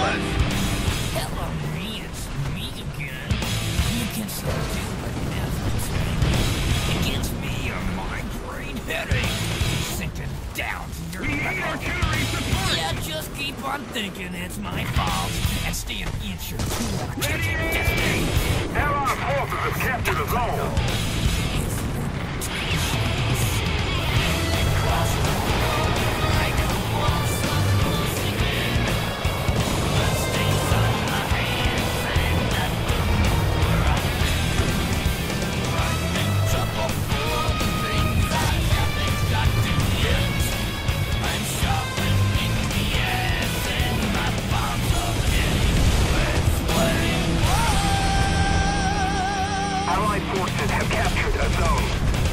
us! Hello, me, it's me again. You can still do everything. It gives me a migraine headache. Sinking down to your We need artillery support! Yeah, just keep on thinking it's my fault. And stay an inch or two on a kitchen destiny. Allied forces have captured the zone! Forces have captured a zone.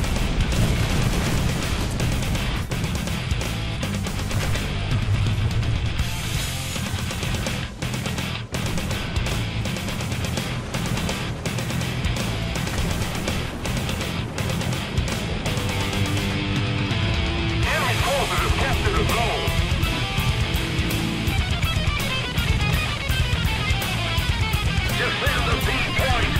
Enemy forces have captured a zone. Defend the B point.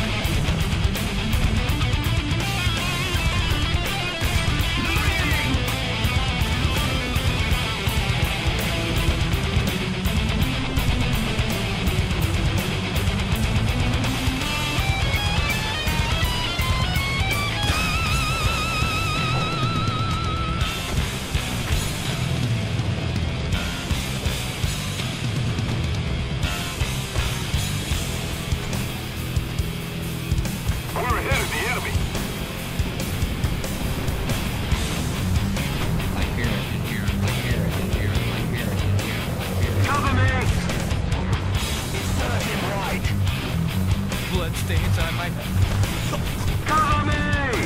Bloodstains on my head. Cover me!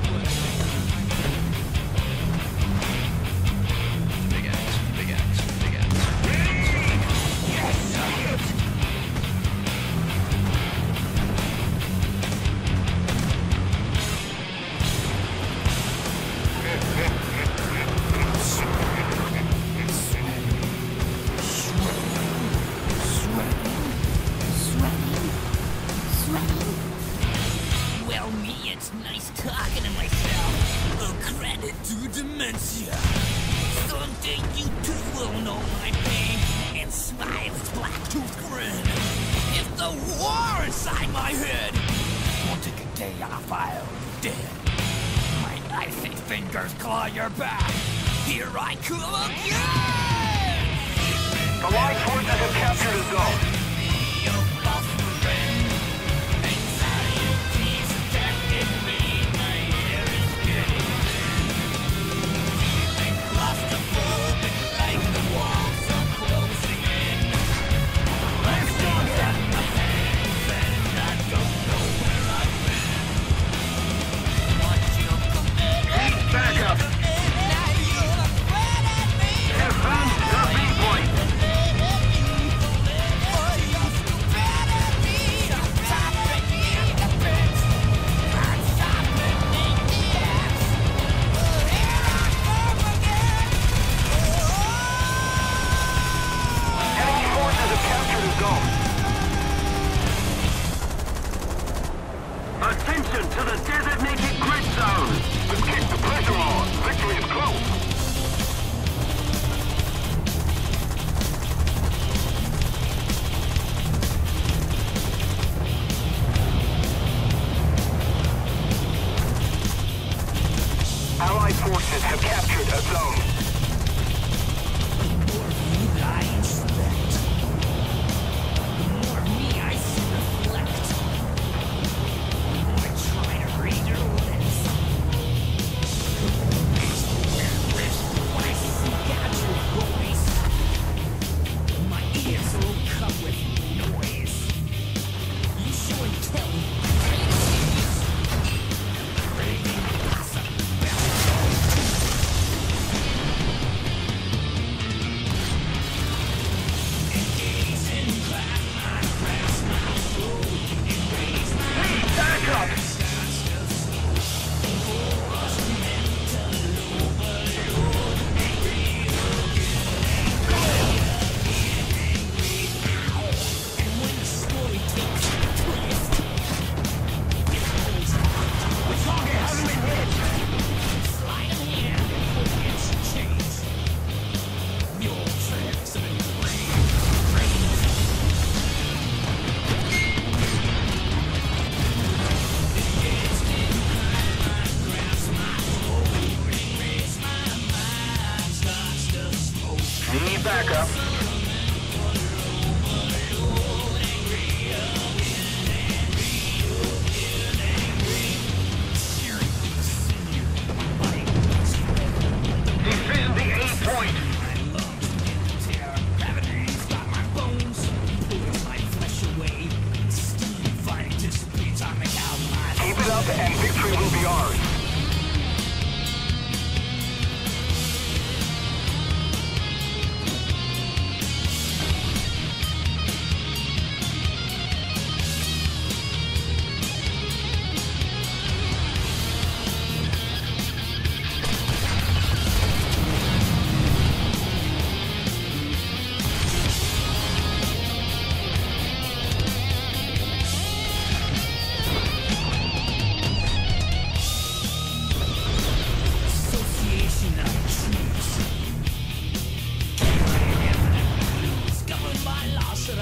Big axe, big axe, big axe. Yes, Well, me, it's nice talking to myself. A credit to dementia. Someday you too will know my pain and smile its black-toothed grin. If the war inside my head won't take a day off, I'll be dead. My icy fingers claw your back. Here I come again! the Allied forces have captured a zone.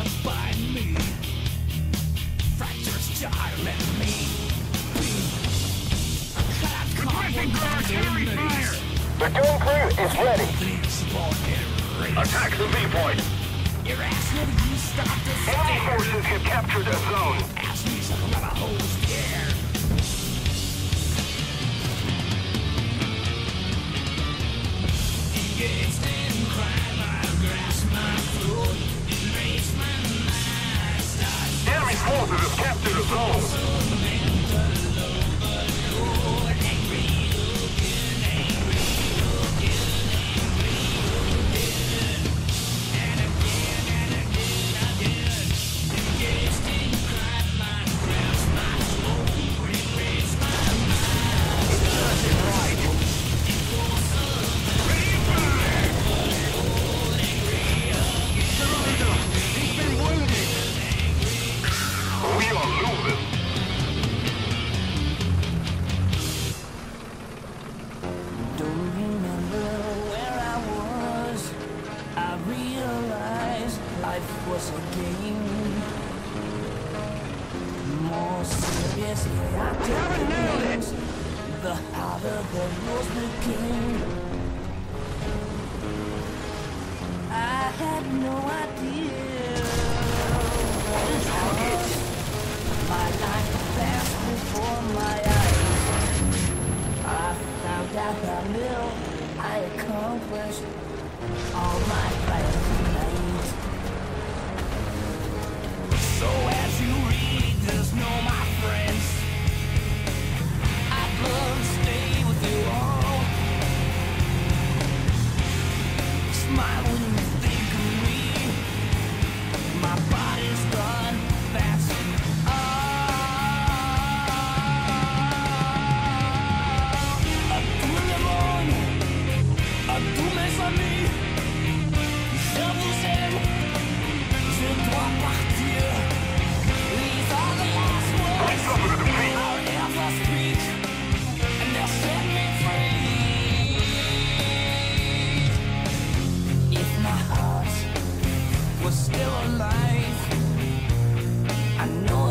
touched by me. Fractures jar, let me be. Requesting guard heavy fire! The gun crew is ready. Attack the B point. Your ass will you stop the Enemy forces have captured a zone. ass me some rubber hose the air. Engaged in crime, I grasp my throat. Erase my mind, start Enemy forces have captured a zone. We are losing. Don't remember where I was. I realized life was a game. More seriously, I took things, the harder the rules became. I had no idea what it was. My life passed before my eyes. I found out how little I accomplished all my plans. So as you read this, know my friends, I'd love to stay with you all. Smile when you think of me. My body's gone, that's all. À tout le monde, à tous mes amis, je vous aime, je dois partir. These are the last words I'll ever speak, and they'll set me free. If my heart was still alive, I know